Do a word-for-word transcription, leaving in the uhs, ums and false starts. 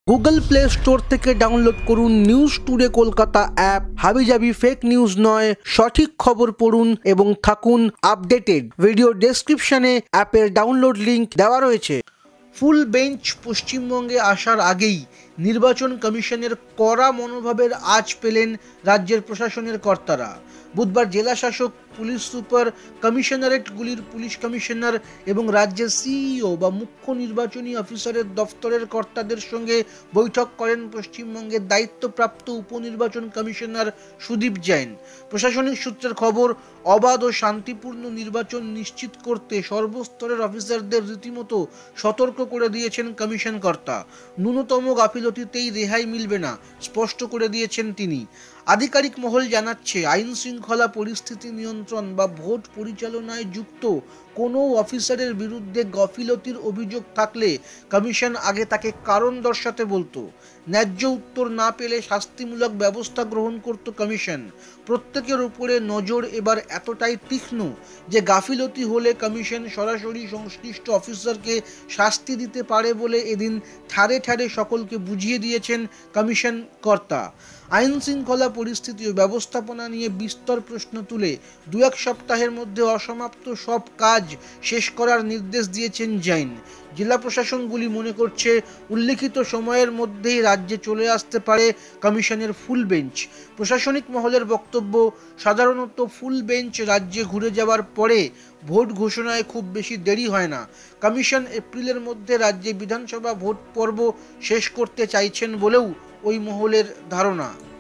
Google Play Store থেকে download করুন news today Kolkata app. হাবিজাবি ফেক নিউজ নয়, সঠিক খবর পড়ুন এবং থাকুন আপডেটেড। ভিডিও ডেসক্রিপশনে অ্যাপের ডাউনলোড লিংক দেওয়া রয়েছে। ফুল বেঞ্চ পশ্চিমবঙ্গে আসার আগেই নির্বাচন কমিশনের কড়া মনোভাবের আঁচ পেলেন রাজ্যের প্রশাসনের কর্তারা। বুধবার জেলা শাসক, পুলিশ সুপার, কমিশনারেটগুলির পুলিশ কমিশনার এবং রাজ্যের সিইও বা মুখ্য নির্বাচনী অফিসারের দফতরের কর্তাদের সঙ্গে বৈঠক করেন পশ্চিমবঙ্গের দায়িত্বপ্রাপ্ত উপনির্বাচন কমিশনার সুদীপ জৈন। প্রশাসনিক সূত্রের খবর, অবাধ ও শান্তিপূর্ণ নির্বাচন নিশ্চিত করতে সর্বস্তরের অফিসারদের রীতিমতো সতর্ক করে দিয়েছেন কমিশন কর্তা। ন্যূনতম গাফিলতিতেই রেহাই মিলবে না, স্পষ্ট করে দিয়েছেন তিনি। আধিকারিক মহল জানাচ্ছে, আইন শৃঙ্খলা পরিস্থিতি নিয়ন্ত্রণ বা ভোট পরিচালনায় যুক্ত কোনো অফিসারের বিরুদ্ধে গাফিলতির অভিযোগ থাকলে কমিশন আগে তাকে কারণ দর্শাতে বলতো। ন্যায্য উত্তর না পেলে শাস্তিমূলক ব্যবস্থা গ্রহণ করত কমিশন। প্রত্যেকের উপরে নজর এবার এতটাই তীক্ষ্ণ যে গাফিলতি হলে কমিশন সরাসরি সংশ্লিষ্ট অফিসারকে শাস্তি দিতে পারে বলে এদিন ঠারে ঠারে সকলকে বুঝিয়ে দিয়েছেন কমিশন কর্তা। আইন শৃঙ্খলা পরিস্থিতি ও ব্যবস্থাপনা নিয়ে বিস্তর প্রশ্ন তুলে দু এক সপ্তাহের মধ্যে অসমাপ্ত সব কাজ শেষ করার নির্দেশ দিয়েছেন জৈন। জেলা প্রশাসনগুলি মনে করছে, উল্লিখিত সময়ের মধ্যেই রাজ্যে চলে আসতে পারে কমিশনের ফুল বেঞ্চ। প্রশাসনিক মহলের বক্তব্য, সাধারণত ফুল বেঞ্চ রাজ্যে ঘুরে যাওয়ার পরে ভোট ঘোষণায় খুব বেশি দেরি হয় না। কমিশন এপ্রিলের মধ্যে রাজ্যে বিধানসভা ভোট পর্ব শেষ করতে চাইছেন বলেও ওই মহলের ধারণা।